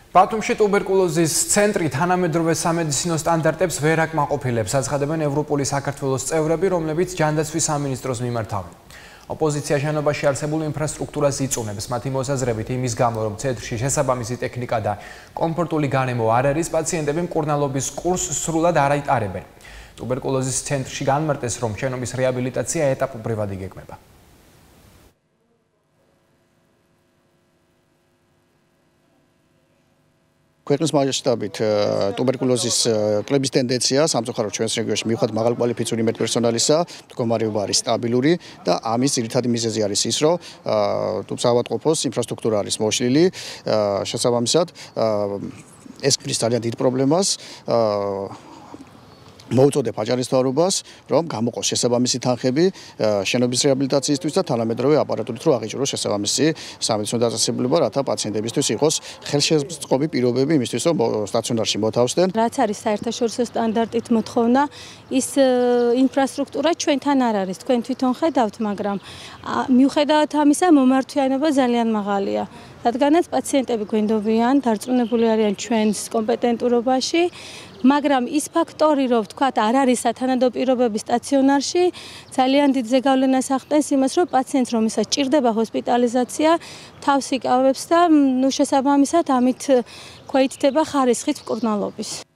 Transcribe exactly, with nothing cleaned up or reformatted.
ბათუმში ტუბერკულოზის ცენტრი თანამედროვე სამედიცინო სტანდარტებს ვერ აკმაყოფილებს, აცხადებენ ევროპული საქართველოს წევრები, რომლებიც ჯანდაცვის სამინისტროს მიმართავენ. ოპოზიცია შენობაში არსებულ ინფრასტრუქტურას იწუნებს, მათი მოსაზრებით იმის გამო, რომ ცენტრში შესაბამისი ტექნიკა და კომფორტული გარემო არ არის, პაციენტები მკურნალობის კურსს სრულად არ აიტარებენ. ტუბერკულოზის ცენტრში განმარტეს, რომ შენობის რეაბილიტაცია ეტაპობრივად იგეგმება. ქვეყნის მასშტაბით ტუბერკულოზის კლების ტენდენცია სამწუხაროდ ჩვენს რეგიონში მიუხედავად მაღალ კვალიფიციური მედპერსონალისა მდგომარეობა არის სტაბილური და ამის ძირითადი მიზეზი არის ის, რომ საავადმყოფოს ინფრასტრუქტურა არის მოშლილი, შესაბამისად ეს ქმნის ძალიან დიდ პრობლემას. მოუწოდებ აჭარისთავრობას, რომ გამოყოს შესაბამისი თანხები შენობის რეაბილიტაციისთვის და თანამედროვე აპარატურით რომ აღიჭროს შესაბამისი სამედიცინო დაწესებულება, რათა პაციენტებისთვის იყოს ხელშეწყობი პირობები იმისთვის, რომ სტაციონარში მოთავსდნენ. რაც არის საერთაშორისო სტანდარტით მოთხოვნა, ის ინფრასტრუქტურა ჩვენთან არ არის, თქვენ თვითონ ხედავთ, მაგრამ მიუხედავად ამისა მომართვიანობა ძალიან მაღალია. რადგანაც პაციენტები გვენდობიან, დარწმუნებული არიან ჩვენს კომპეტენტურობაში, მაგრამ ის ფაქტორი, რომ ვთქვათ, არ არის სათანადო პირობები სტაციონარში, ძალიან დიდ ზეგავლენას ახდენს იმას, რომ პაციენტს, რომელსაც ჭირდება ჰოსპიტალიზაცია, თავს იკავებს და ნუ შესაბამისად ამით ქვეითდება ხარისხით მკურნალობის.